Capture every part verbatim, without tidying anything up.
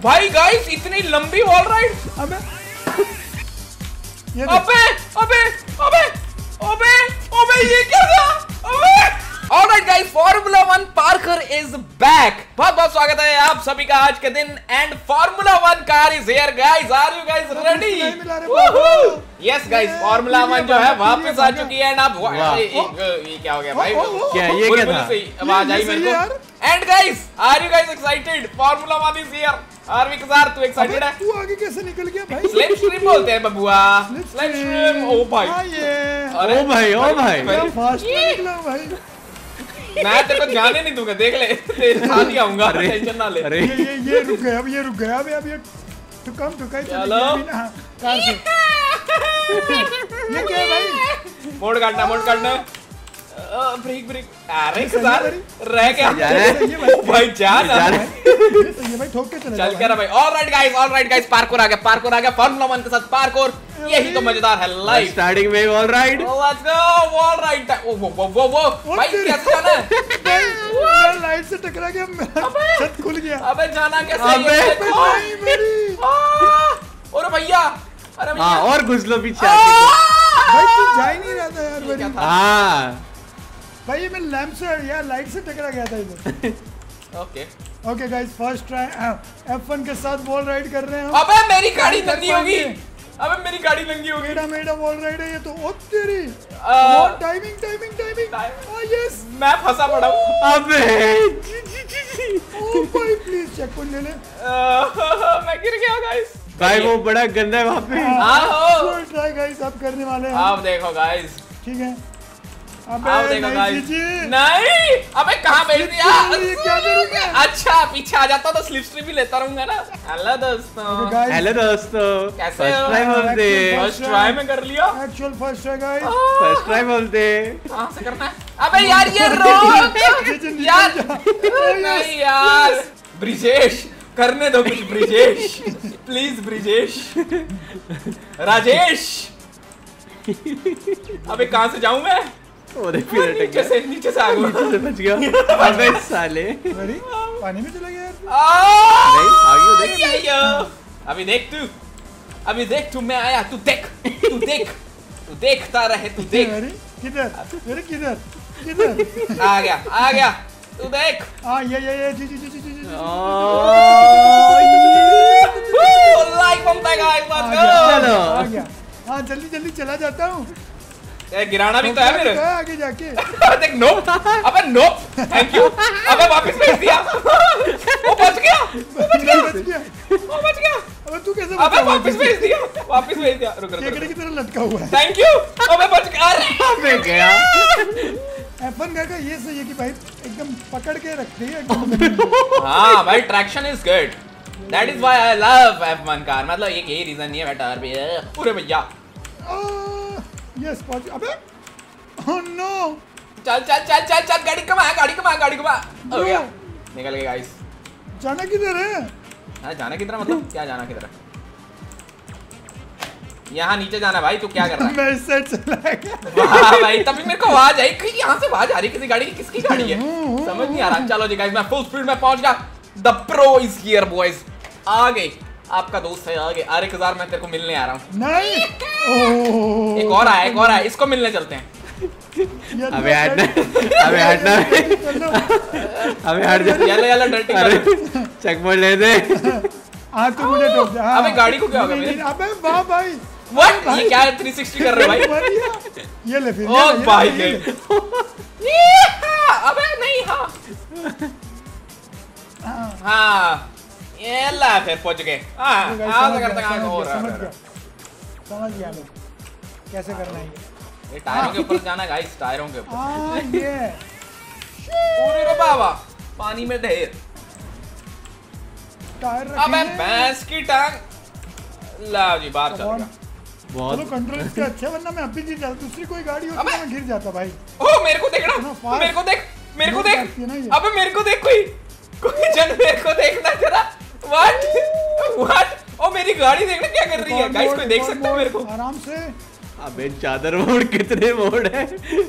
भाई गाइस इतनी लंबी वॉल राइड। अबे अबे अबे अबे अबे अबे ये क्या था? अबे alright guys, formula one parkour is back. बहुत बहुत स्वागत है आप सभी का आज के दिन and formula one car is here guys. Are you guys ready? Yes guys, formula one जो है वापस आ चुकी है। एंड आप ये क्या हो गया भाई? क्या ये क्या था? आवाज आई मेरे को। And guys, are you guys excited? Formula one is here. आर विकसार, तू एक्साइटेड है? तू आगे कैसे निकल गया भाई? स्लिप स्ट्रीम बोलते हैं बबुआ, स्लिप स्ट्रीम। ओ भाई, अरे ओ भाई, ओ भाई मैं फास्ट निकला भाई। मैं तेरे को जाने नहीं दूंगा, देख ले, तेरे साथ ही आऊंगा, टेंशन ना ले। अरे ये ये ये रुक गया, अब ये रुक गया, अब अब ये तो कम तो कहीं चलो कार से। ये क्या है भाई? मोड़ काटना, मोड़ काटना, ब्रेक ब्रेक। अरे सर रह गया भाई, जान ये भाई ठोक के चले चल के रहा भाई। Alright guys, alright guys, parkour आ गया, पार्कोर आ गया। फार्मूला वन के साथ पार्कोर, यही तो मजेदार है लाइफ। स्टार्टिंग में ऑलराइट, लेट्स गो ऑलराइट। ओ वो वो वो वो भाई कैसे जाना है? मैं लाइट से टकरा गया, मेरा छत खुल गया। अबे जाना कैसे है? अबे भाई मेरी, अरे भैया, अरे भैया, हाँ और घुस लो पीछे आके। भाई तू जा ही नहीं रहा था यार मेरी। हाँ भाई ये मैं लैंप से या लाइट से टकरा गया था इधर। Okay okay guys, first try F one के साथ वॉल राइड कर रहे हैं हम। अबे मेरी गाड़ी नंगी होगी, अबे मेरी गाड़ी नंगी होगी। मेरा मेरा वॉल राइड है ये तो। ओ तेरी timing timing timing. Oh yes, मैं फंसा पड़ा हूं। अबे ओ भाई प्लीज चेक पॉइंट ले ले। मैं गिर गया गाइस। भाई वो बड़ा गंदा है वहाँ पे। हाँ ट्राई गाइस अब करने वाले हैं। अब देखो गाइस, ठीक है। अब अबे देखो नहीं गाइस, जीजी। नहीं अबे कहाँ भेज दिया? ये क्या करूंगा? अच्छा पीछे आ जाता तो स्लिप स्ट्रीम भी लेता रहूंगा ना। हेलो दोस्तों, गाइस हेलो दोस्तों, कैसे फर्स्ट हो? ट्राई बोलते, फर्स्ट ट्राई में कर लिया। Actual first try guys. First try बोलते। कहाँ से करना है? अबे यार ये रोक यार, नहीं यार ब्रिजेश, करने दो कुछ ब्रिजेश, प्लीज ब्रिजेश। राजेश, अबे कहाँ से जाऊं मैं? और फिर अटक नीचे गया, से, नीचे से आ गया, नीचे से बच गया। अबे साले, अरे पानी में चला गया यार। नहीं आगे देख। देख, अभी देख तू, अभी देख तू, मैं आया, तू देख, तू देख, तू देखता रहे, तू देख। अरे किधर? अरे किधर किधर? आ गया, आ गया, तू देख। हाँ ये ये ये जी जी जी जी जी जी। लाइक बनता है गाइस, आ लेट्स गया, गो। आ गया। हाँ जल्दी जल्दी चला जाता हूँ। ये गिराना भी तो है मेरे। आगे जाके। देख नो, अबे नो, थैंक यू। अबे वापस भेज दिया। वो बच गया, वो बच गया, बच गया। वो बच गया। अबे तू कैसे अबे बचा? वापस भेज दिया, वापस भेज दिया। रुक रुक केकड़े की तरह लटका हुआ है। Thank you. अबे बच गया। अरे अबे गया। एफ वन का ये सही है कि भाई एकदम पकड़ के रखती है एकदम। हाँ भाई, traction is good, that is why I love F one car. मतलब एक यही रीजन नहीं है बेटा। अरे पूरे भैया, यस पहुंच। अबे ओह नो, चल चल चल चल चल, गाड़ी कमा, गाड़ी कमा, गाड़ी कमा। हो गया, निकल गए गाइस। जाना किधर है? हाँ जाना किधर, मतलब क्या जाना किधर? यहाँ नीचे जाना भाई। तू क्या कर रहा है? मैं इस साइड चला गया। वाह भाई, तभी मेरे को आवाज आई कि यहाँ से आवाज आ रही है किसी गाड़ी की। किसकी गाड़ी है समझ नहीं आ रहा। चलो जी गाइस, मैं फुल स्पीड में पहुंच गया। The pro is here boys. आ गए, आपका दोस्त है, आ गए। अरे हजार मैं तेरे को मिलने आ रहा हूँ। नहीं, ओह एक और आया, एक और आया, इसको मिलने चलते हैं। अबे हटना, अबे हटना, अबे हट जा। Yellow yellow dirty. अरे चेक पॉइंट ले दे। हाँ तू मुझे ठोक दे। हाँ। अबे गाड़ी को क्या हो गया मेरे? अबे वाह भाई, व्हाट, ये क्या थ्री सिक्सटी कर रहे हो भाई? ये ले फिर। ओ भाई के, अबे नहीं। हाँ हाँ, ये ला फिर पहुंच गए। हाँ हाँ करते हैं। और समझ गया, समझ गया मैं कैसे करना है। ये टायरों के ऊपर जाना गाइस, टायरों के ऊपर। हाँ ये पूरे रे बाबा, पानी में ढेर। टायर अबे रखेंगे। भैंस की टांग, ला जी बाहर चल गया। चलो कंट्रोल इसके अच्छे, वरना मैं अभी गिर जाता। दूसरी कोई गाड़ी होती तो मैं गिर जाता भाई। ओ मेरे को देखना, मेरे को देख, मेरे को देख। अबे मेरे को देख, कोई कोई जन मेरे को देखना जरा। व्हाट व्हाट, ओ मेरी गाड़ी देखना क्या कर रही है गाइस। कोई देख सकता है मेरे को? आराम से। अबे चादर मोड़, कितने मोड़ है?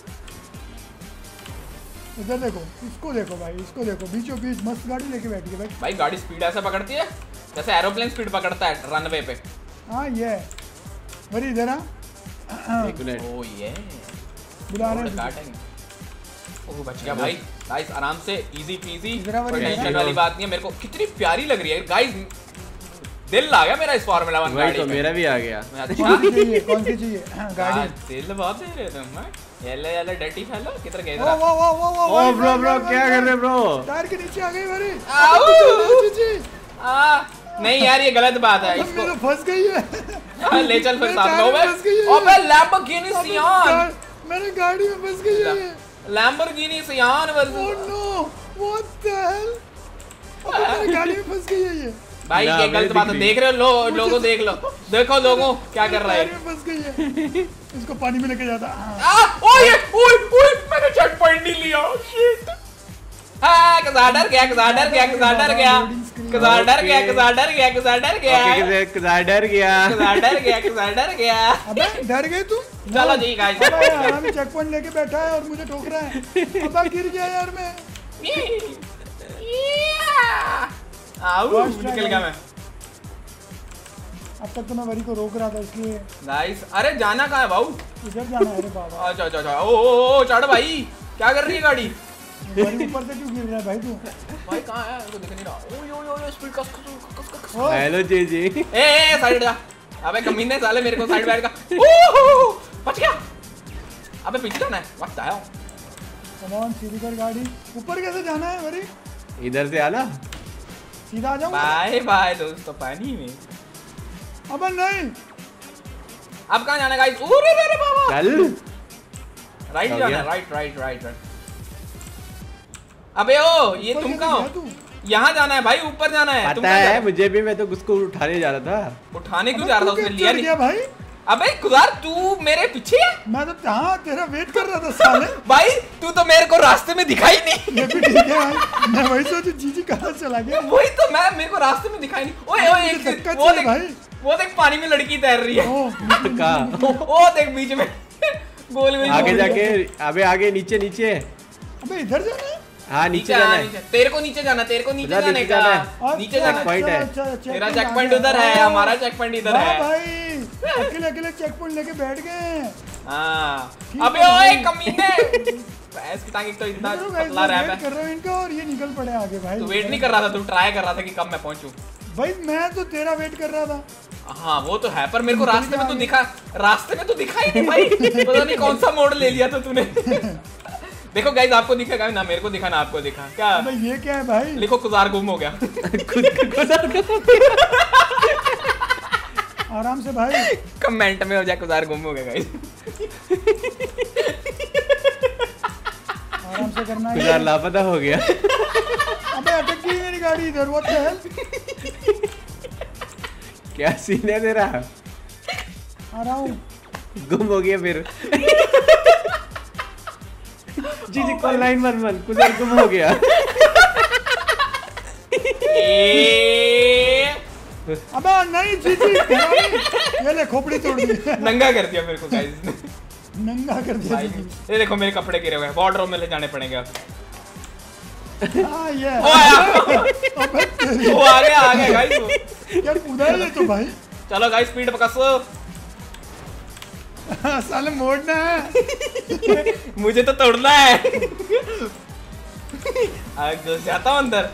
इधर देखो, इसको देखो भाई, इसको देखो, बीचों बीच मस्त गाड़ी लेके बैठी है भाई। भाई गाड़ी स्पीड ऐसा पकड़ती है। जैसे एरोप्लेन स्पीड पकड़ता है रनवे पे। हाँ ये वरी इधर आ। एक मिनट। ओ ये बुला रहे हैं। काटेंगे। ओह बच गया भाई। गाइस आराम से इजी पीजी, इधर वरी टेंशन वाली बात नहीं है। मेरे को कितनी प्यारी लग रही है गाइस, दिल आ गया मेरा इस फार्मूला वन वही गाड़ी तो पे। मेरा भी आ गया। अच्छा कौन सी चाहिए कौन सी चाहिए? हाँ, गाड़ी। गाड़ी दिल बहुत दे रहे तुम। हैं येलो येलो डर्टी फेलो किधर गए ओ जरा? वो वो वो वो ओ ब्रो ब्रो क्या कर रहे ब्रो? टायर के नीचे आ गई वरी। आऊ! जी जी आ, नहीं यार ये गलत बात है। अब इसको मेरा फंस गई है। हाँ, ले चल फिर मेरे साथ में। टायर में ओबे फंस गई है। ओबे लैम्बोर्गिनी अब सियान, गा- मेरे गाड़ी में फंस गई है ये। Lamborghini Sian oh versus no what the hell. अब मेरी गाड़ी में फंस गई है ये। भाई ना, ये मेरे गलत बात है। दिख देख रहे हो लो, लोगों देख लो, देखो लोगों क्या कर रहा टायर है। में फंस गई है। इसको पानी में लेके जाता। हाँ। आ, ओए ओए ओए मैंने चेक पॉइंट नहीं लिया। शिट। हाँ कज़ा डर गया, कज़ा डर गया, कज़ा डर गया, कज़ा डर गया, कज़ा डर गया, कज़ा डर गया, ओके किधर डर गया? कज़ा डर गया, कज़ा डर गया। अबे डर गए तुम? चलो जी गाइस। अबे यार अभी चेक पॉइंट लेके बैठा है और मुझे ठोक रहा है। अबे गिर गया यार मैं। आओ निकल गया मैं। अब तक तो मैं वरी को रोक रहा था इसलिए। गाइस अरे जाना कहाँ है भाऊ? इधर जाना है रे बाबा। अच्छा अच्छा अच्छा। ओ ओ ओ चढ़ भाई, क्या कर रही है गाड़ी? वरी ऊपर से क्यों गिर रहा है भाई तू? भाई कहाँ है? मेरे को दिख नहीं रहा। ओए ओए ओए स्पीड कस कस कस कस। ओ, हेलो जी जी। ए ए साइड जा। अबे कमीने साले मेरे को साइड बैठ का। ओह बच गया। अबे पीछे जाना है। What the hell? Come on सीधी कर गाड़ी। ऊपर कैसे जाना है वरी? इधर से आना। सीधा आ जाऊं? बाय बाय दोस्तों पानी में। अबे नहीं। अब कहाँ जाना है गाइस? ओरे रे रे बाबा। चल। राइट हो जाना गया? है, राइट राइट राइट राइट। अबे ओ ये ऊपर तुम कैसे कहाँ गया हो? तू? यहाँ जाना है भाई, ऊपर जाना है। तुम पता कहाँ जा है रहे मुझे भी, मैं तो उसको उठाने जा रहा था। हो? उठाने क्यों अबे जा रहा था? तू उसने क्यों लिया चढ़ नहीं। गया भाई? अबे गुजार तू मेरे पीछे है? मैं तो हाँ तेरा वेट कर रहा था साले। भाई तू तो मेरे को रास्ते में दिखाई नहीं। ये भी ठीक है भाई। मैं वही सोचू जीजी कहाँ चला गया। वही तो मैं, मेरे को रास्ते में दिखाई नहीं। ओए ओए एक मुझे धक्का वो चाहिए देख भाई। वो देख पानी में लड़की तैर रही है। ओ, कहाँ? ओ देख बीच में गोल गोल आगे गोल। जाके, अबे आगे नीचे नीचे। अबे इधर जाना है? हाँ नीचे नीचे जाना आना, है। नीचे तेरे को नीचे जाना, तेरे को नीचे उधर जाने नीचे का। जाना है। नीचे अच्छा, जाना। पॉइंट है। अच्छा, अच्छा, तेरा checkpoint चेक आ पॉइंट गया। उधर है, हाँ, हमारा चेक पॉइंट इधर वाह है। भाई अकेले अकेले चेक पॉइंट लेके बैठ गए हैं। हाँ ठीक अबे है ओए भाई। कमीने भैंस की टांग एक तो इतना देखो guys, पतला मैं रैप वेट है। कर रहा हूँ इनका और ये निकल पड़े आगे भाई। तू वेट नहीं कर रहा था, तू ट्राई कर रहा था कि कब मैं पहुंचूं। भाई मैं तो तेरा वेट कर रहा था। हाँ वो तो है, पर मेरे को रास्ते में तो दिखा, रास्ते में तो दिखा ही नहीं भाई। पता नहीं कौन सा मोड़ ले लिया था तूने। देखो गाइस आपको दिखेगा ना, मेरे को दिखा ना आपको दिखा क्या? अबे ये क्या है भाई? लिखो कुजार गुम हो गया। आराम से भाई। कमेंट में हो जाए कुजार गुम हो गया गाइस। आराम से करना है। यार लापता हो गया। अबे अटक गई मेरी गाड़ी इधर। What the hell? क्या सीन है तेरा? आ रहा हूँ। गुम हो गया फिर। जी जी कॉल नाइन वन वन कुछ गुम हो गया। ए, अबे नहीं जी जी ये ले खोपड़ी तोड़ दी। नंगा कर दिया मेरे को गाइस ने। नंगा कर दिया भाई जी। ये देखो मेरे कपड़े गिरे हुए हैं, वार्डरोब में ले जाने पड़ेंगे अब। हाँ ये ओ आया, अबे तेरी वो आ गया आ गया गाइस वो। क्या कूदा है ये तो भाई। चलो गाइस स्पीड पकड़ो। साले मोड़ना है। मुझे तो तोड़ना है। आज घुस जाता हूँ अंदर।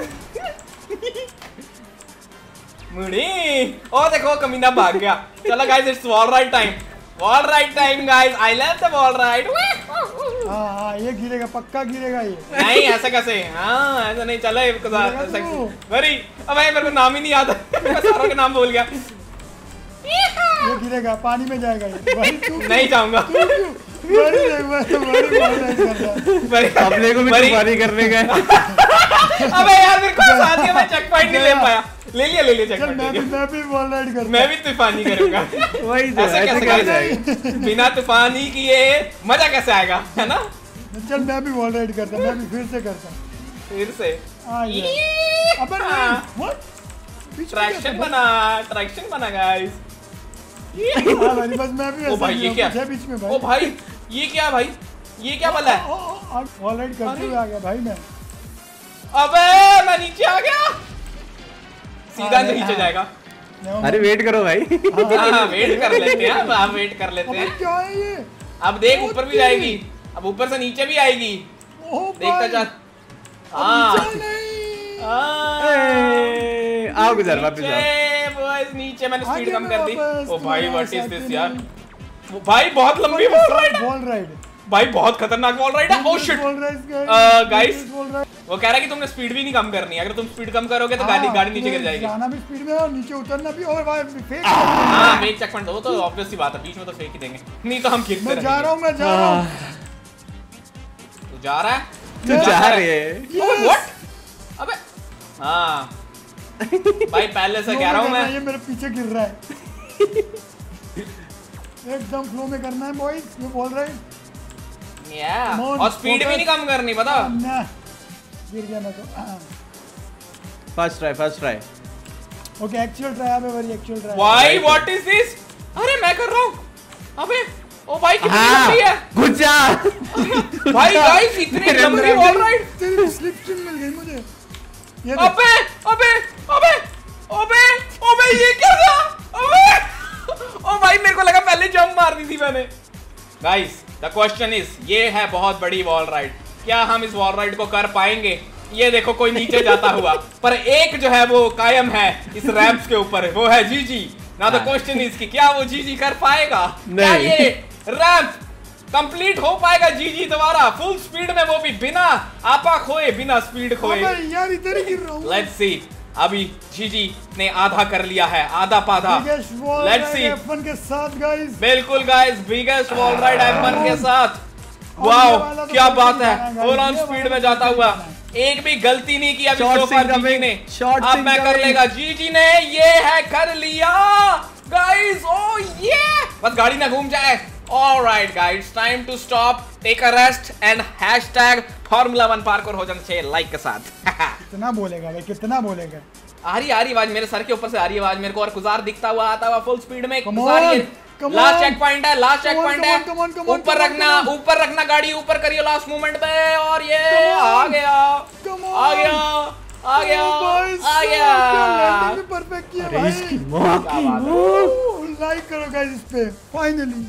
मुड़ी ओ देखो कमीना भाग गया। चलो guys it's wall ride time, wall ride time guys. I love the wall ride. हाँ हाँ ये गिरेगा पक्का गिरेगा ये। नहीं ऐसा कैसे? हाँ ऐसा नहीं चलो इसके साथ गिरेगा तू। वरी। अब भाई मेरे को नाम ही नहीं याद। मैं सारों के नाम भूल गया। ये गिरेगा पानी में जाएगा ये। भाई तू नहीं जाऊंगा। तू क्यों? बड़ी देख बड़ी बड़ी बड़ी कर रहा है। वरी अपने को भी वरी- तूफानी करने का है। अबे यार मेरे को फंसा दिया, मैं चेक पॉइंट नहीं ले पाया। ले लिया ले लिया चेक चल पॉइंट मैं ले भी लिया। मैं भी वॉल राइड करता मैं भी तूफानी करूंगा। वही तो ऐसे ऐसे कैसे कर कर जाएगा। बिना तूफानी किए मजा कैसे आएगा, है ना? हूँ। चल मैं भी वॉल राइड करता मैं भी फिर से करता हूँ। फिर से हाँ ये अबे नहीं व्हाट ट्रैक्शन बना, ट्रैक्शन बना गाइस। हाँ भाई बस मैं भी ओ भाई ये क्या? है बीच में भाई। ओ भाई ये क्या भाई? ये क्या बला है? वॉल राइड करते हुए आ गया भाई मैं। अबे मैं नीचे आ गया। सीधा नीचे जाएगा। अरे वेट करो भाई। हाँ वेट कर लेते हैं, आप वेट कर लेते हैं। क्या है ये? अब देख ऊपर भी जाएगी, अब ऊपर से नीचे भी आएगी, देखता जा। हाँ आओ गुजर वापस आओ। बॉयज नीचे मैंने स्पीड कम कर दी। ओ भाई व्हाट इज दिस यार, भाई बहुत लंबी वॉल राइड, वॉल राइड भाई बहुत खतरनाक वॉल राइड है। ओह शिट गाइस, वो कह रहा है कि तुमने स्पीड भी नहीं कम करनी, अगर तुम स्पीड कम करोगे तो गाड़ी गाड़ी नीचे गिर जाएगी। जाना भी स्पीड में और नीचे उतरना भी। और भाई फेक, हां फेक चेक पॉइंट दो तो ऑब्वियस सी बात है, बीच में तो फेक ही देंगे, नहीं तो हम गिरते रहेंगे। मैं जा रहा हूं, मैं जा रहा हूं। तू जा रहा है, तू जा रही है। ओह व्हाट, अबे हां भाई पहले से कह रहा हूं मैं, ये मेरे पीछे गिर रहा है। एकदम फ्लो में करना है बॉयज, ये बोल रहे हैं। या और स्पीड भी नहीं कम करनी, पता गिर गया मैं तो। First try, first try. Okay actual try, अबे very actual try. Why what is this? अरे मैं कर रहा हूं। अबे ओ भाई कितनी लंबी है, घुस जा भाई गाइस इतनी लंबी वॉल राइड। तेरी स्लिप स्ट्रिंग मिल गई मुझे। ये अबे अबे अबे अबे अबे ये क्या था? अबे ओ भाई मेरे को लगा पहले जंप मार दी थी मैंने। गाइस द क्वेश्चन इज, ये है बहुत बड़ी वॉल राइड, क्या हम इस वॉल राइड को कर पाएंगे? ये देखो कोई नीचे जाता हुआ, पर एक जो है वो कायम है इस रैम्प्स के ऊपर, वो है जीजी। नाउ द क्वेश्चन इज कि क्या वो जीजी कर पाएगा? क्या ये रैंप कंप्लीट हो पाएगा जीजी दोबारा फुल स्पीड में, वो भी बिना आपा खोए, बिना स्पीड खोए? अबे यार इधर ही गिर रहा हूं। लेट्स सी, अभी जीजी ने आधा कर लिया है, आधा पाधा। लेट्स सी एफ वन के साथ गाइस, बिल्कुल guys biggest wall ride F one के साथ। वाओ क्या बात है, फुल ऑन स्पीड में जाता हुआ, एक भी गलती नहीं की अभी सो फार जीजी ने। अब मैं कर लेगा, जीजी ने ये है कर लिया गाइस। ओ ये बस गाड़ी ना घूम जाए। Alright guys, time to stop, take a rest and hashtag formula one parkour हो जाना चाहिए लाइक के साथ। कितना बोलेगा भाई, कितना बोलेगा? आ रही आ रही आवाज मेरे सर के ऊपर से आ रही है आवाज मेरे को, और गुजार दिखता हुआ आता हुआ फुल स्पीड में। लास्ट चेक पॉइंट है, लास्ट चेक पॉइंट है, ऊपर रखना, ऊपर रखना गाड़ी, ऊपर करिए लास्ट मोमेंट पे, और ये आ गया आ गया आ गया आ गया। परफेक्ट किया भाई, लाइक करो गाइस इस पे फाइनली।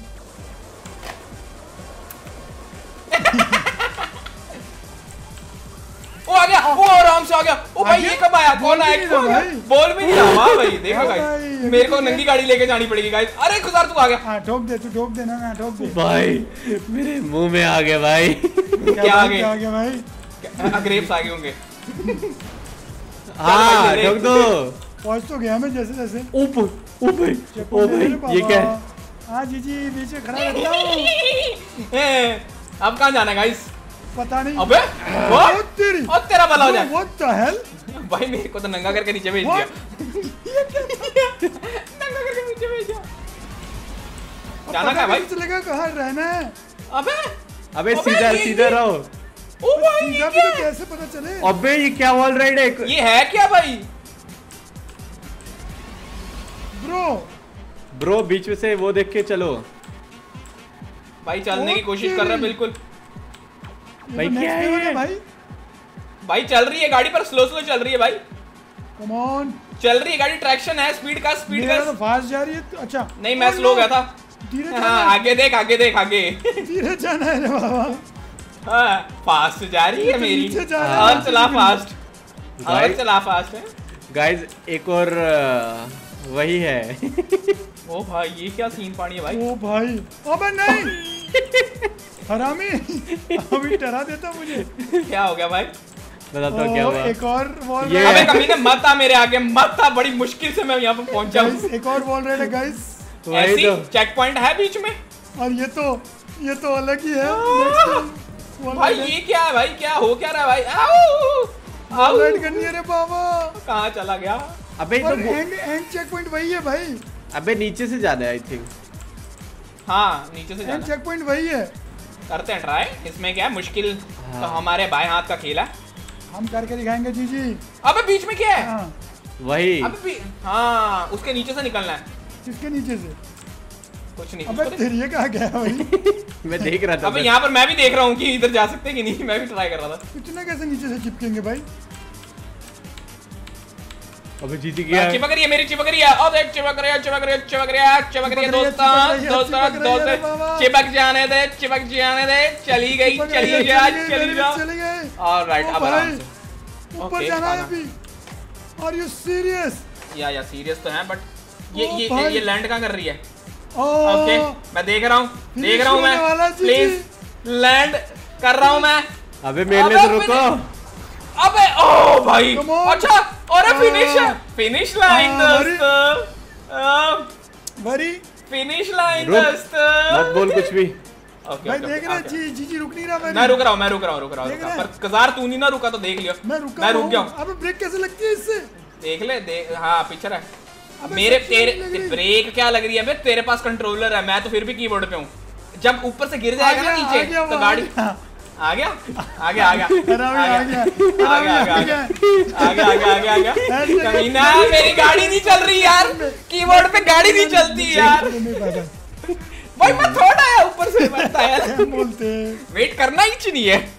ओ आ गया, वो आराम से आ गया। ओ भाई ये कब आया, कौन आया, कौन आया? बोल भी नहीं रहा भाई। देखो गाइस मेरे को नंगी गाड़ी लेके जानी पड़ेगी गाइस। अरे गुजार तू आ गया। हां ठोक दे, तू ठोक दे ना, ठोक दे भाई। मेरे मुंह में आ गया भाई। क्या आ गया? क्या आ गया भाई? ग्रेप्स आ गए होंगे। हां ठोक दो। पहुंच तो गया मैं जैसे जैसे। ऊपर ऊपर ओ भाई ये क्या है? हां जी जी नीचे खड़ा रहता हूं। अब कहां जाना है गाइस? पता नहीं। अबे वो तेरी और तेरा भला हो जाए। व्हाट द हेल भाई मेरे को तो नंगा करके नीचे भेज दिया। नंगा करके नीचे भेज दिया। जाना कहां भाई? चलेगा कहां, रहना है? अबे अबे सीधा सीधा रहो। ओ भाई सीधा भी तो कैसे पता चले? अबे ये क्या वॉल राइड है? ये है क्या भाई? ब्रो ब्रो बीच में से वो देख के चलो भाई, चलने की कोशिश कर रहा है बिल्कुल भाई। क्या है भाई? भाई चल रही है गाड़ी पर, स्लो स्लो चल रही है भाई। कम ऑन, चल रही है गाड़ी, ट्रैक्शन है, स्पीड का स्पीड का तो फास्ट जा रही है। तो अच्छा नहीं मैं स्लो गया था। धीरे हाँ जाना आगे देख आगे देख आगे। धीरे जाना है रे बाबा। हाँ फास्ट जा रही है मेरी, नीचे जा रहा और चला फास्ट, और चला फास्ट है गाइस। एक और वही है। ओ भाई ये क्या सीन पानी है भाई? ओ भाई अबे नहीं हरामी, अभी डरा देता मुझे। क्या हो गया भाई? बताता हूँ क्या हुआ। एक और वॉल ये- अबे कमीने मत आ मेरे आगे, मत आ, बड़ी मुश्किल से मैं यहाँ पे पहुंचा हूँ। गाइस, एक और वॉल राइड है गाइस। वही ऐसी तो। चेक पॉइंट है बीच में। और ये तो ये तो अलग ही है। भाई ये क्या है भाई, क्या हो क्या रहा है भाई? आओ आओ राइड करनी है रे बाबा। कहाँ चला गया? अबे और तो एंड एंड चेक पॉइंट वही है भाई। अबे नीचे से जाना है आई थिंक। हाँ नीचे से एंड जाना, चेक पॉइंट वही है। करते हैं ट्राई। इसमें क्या है, मुश्किल तो हमारे बाएं हाथ का खेल है। हम करके दिखाएंगे जी जी। अबे बीच में क्या है? हाँ वही अबे भी, हाँ उसके नीचे से निकलना है। किसके नीचे से? कुछ नहीं अबे उसको तेरी ये कहाँ गया भाई? मैं देख रहा था। अबे बस। यहाँ पर मैं भी देख रहा हूँ कि इधर जा सकते हैं कि नहीं, मैं भी ट्राई कर रहा था। इतना कैसे नीचे से चिपकेंगे भाई? अबे जीत गया है। चिपक रही है मेरी, चिपक रही है। ओ देख चिपक रही है, चिपक रही है, चिपक रही है, चिपक रही है दोस्तों, दोस्तों, दोस्तों, चिपक जाने दे, चिपक जाने दे। चली गई, चली जा, चली जा। चले गए। ऑलराइट, अब आराम से। ऊपर ओके, जाना है खाना। अभी। Are you serious? या या सीरियस तो है, बट ये ओ ये भाई। ये लैंड कहाँ कर रही है? ओह, ओके, मैं देख रहा हूँ, देख रहा हूँ होने वाला मैं। है, जी, प्लीज लैंड कर रहा हूँ मैं। अबे मेरे अबे से रुको। अबे ओ भाई, Come on. अच्छा, और फिनिश हाँ। फिनिश लाइन हाँ, अरे। दोस्तों, भरी फिनिश लाइन रुक। दोस्तों। मत बोल कुछ भी। ओके, भाई ओके, देख ओके, रहे ओके। जी जी जी रुक नहीं रहा। मैं रुक रहा हूँ, मैं रुक रहा हूँ, रुक रहा हूँ, देख रुक रहा हूँ। रहे पर कजार तू नहीं ना रुका तो देख लियो। मैं रुका मैं रुक हूँ। गया हूँ। अबे ब्रेक कैसे लगती है इससे? देख ले, देख, हाँ पिक्चर है अबे मेरे। सबसे तेरे नहीं लग रही। ब्रेक क्या लग रही है? मैं तेरे पास कंट्रोलर है, मैं तो फिर भी कीबोर्ड पे हूँ। जब ऊपर से गिर जाएगा ना आ गया, नीचे आ गया, तो वो गाड़ी आ गया। आ गया, आ गया, आ गया, अरे अभी आ गया, अरे आ अभी गया, आ आ गया। गया, आ गया, आ गया, आ गया, आ गया। ऐसे- कमीना, मेरी गाड़ी नहीं चल रही यार, कीबोर्ड पे गाड़ी नहीं चलती यार। नहीं पता। भाई मैं थोड़ा आया ऊपर से, मैं बताया क्या बोलते हैं? वेट करना ही नहीं है।